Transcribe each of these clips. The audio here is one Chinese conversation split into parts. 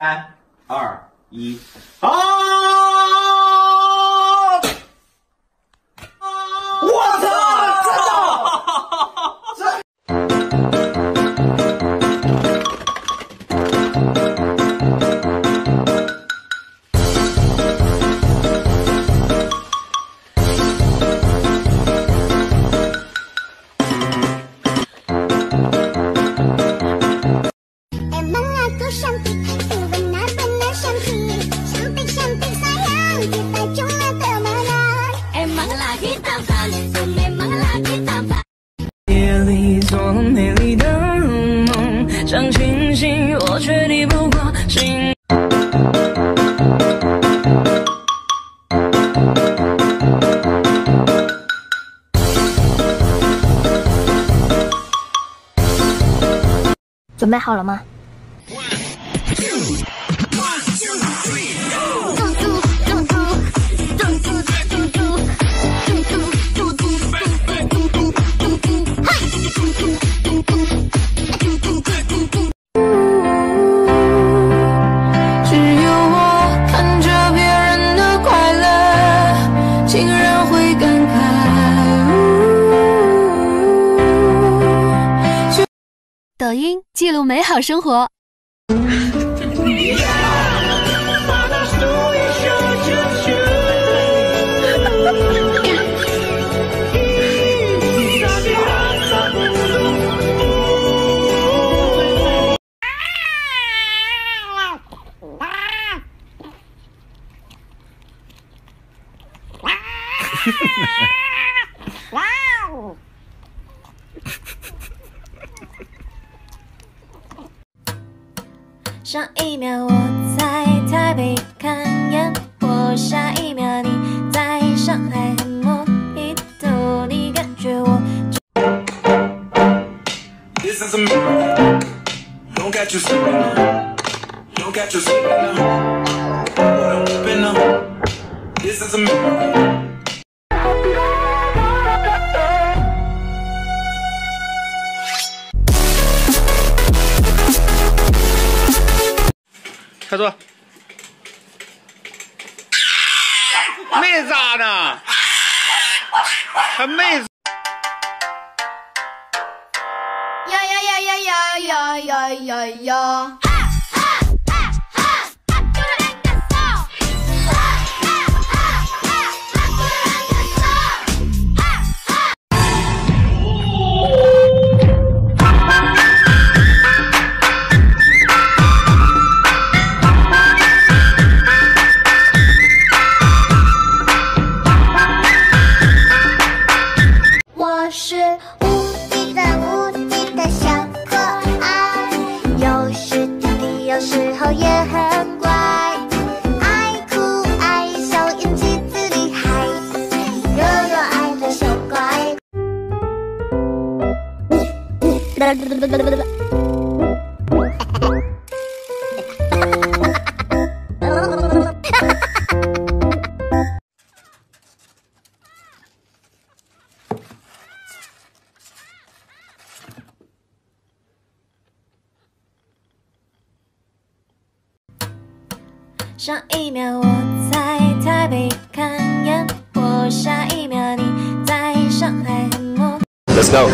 3、2、1，好！我操！ 夜里做美丽的梦，想清醒，我却抵不过心。 准备好了吗？ 抖音记录美好生活。 上一秒我在台北看烟火，下一秒你在上海喝莫吉托，你感觉我。This is a miracle. Don't catch you sleeping now. Don't catch you sleeping now. Open up. This is a miracle. 开坐。妹子呢？还妹子？ 呀呀呀呀呀呀呀呀呀！ 我是无敌的小可爱，有时调皮，有时候也很乖，爱哭爱笑，演技最厉害，热热爱的小怪。 上一秒我在台北看烟火，下一秒你在上海喝莫。Let's go。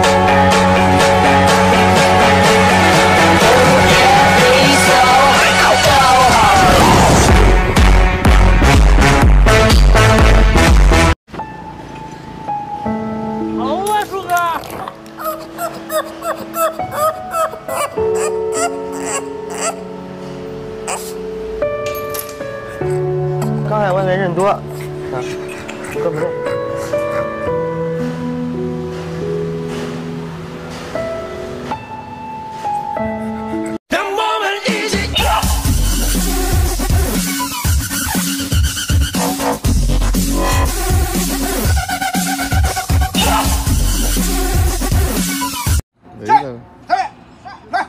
好啊，树哥。 刚才外面人多，啊，跟不动。 让我们一起。 哪个？来。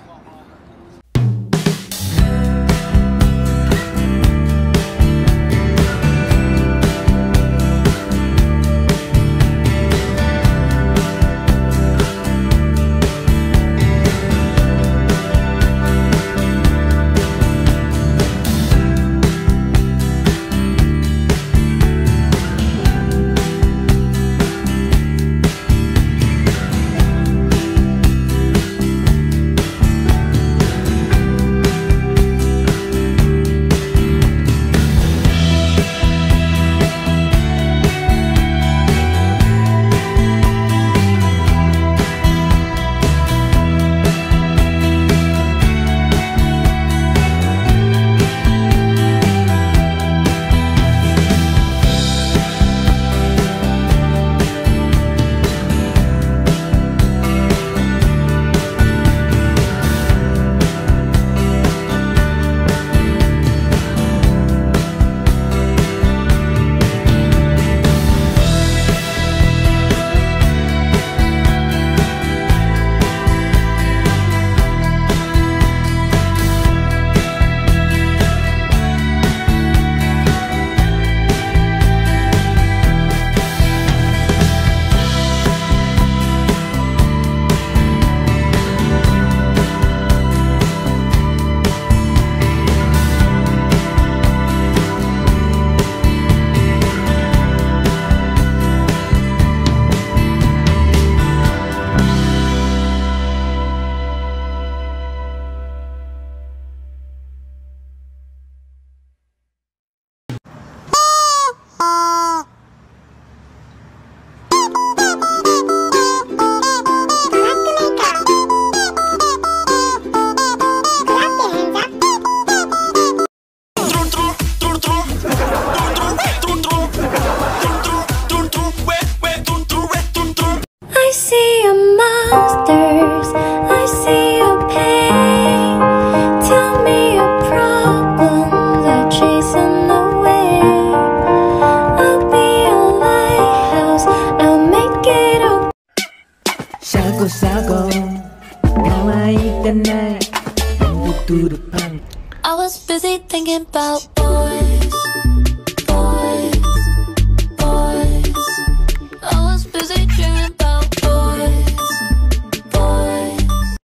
I was busy thinking about boys, boys, boys. I was busy dreaming about boys, boys.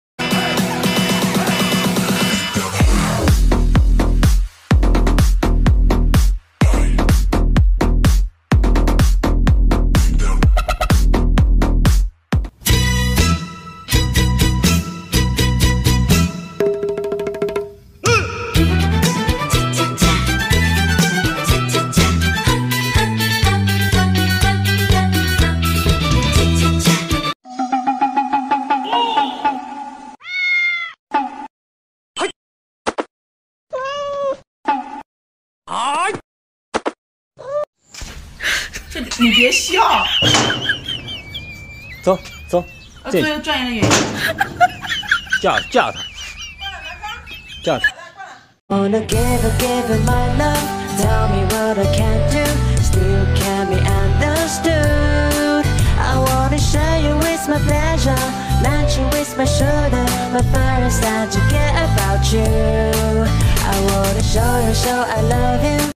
你别笑。 走走， 做一个专业的演员。 架他。 Wanna give it my love. Tell me what I can do. Still can't be understood. I wanna share you with my pleasure, match you with my shoulder. My first time to get about you. I wanna show I love you.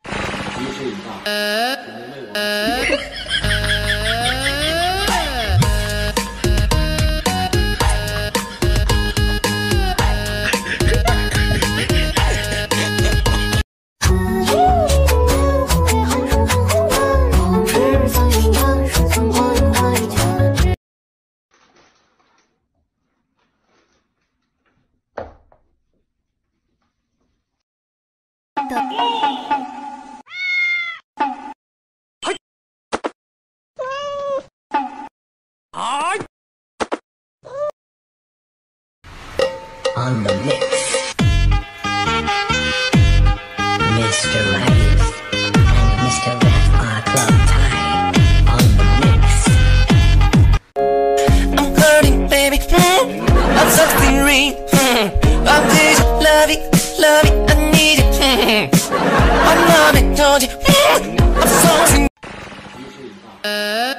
On the mix, Mr. Right and Mr. Ref are club time. On the mix. I'm hurting, baby. I'm something real. I'm this love it, I need it. I'm not told you. I'm something.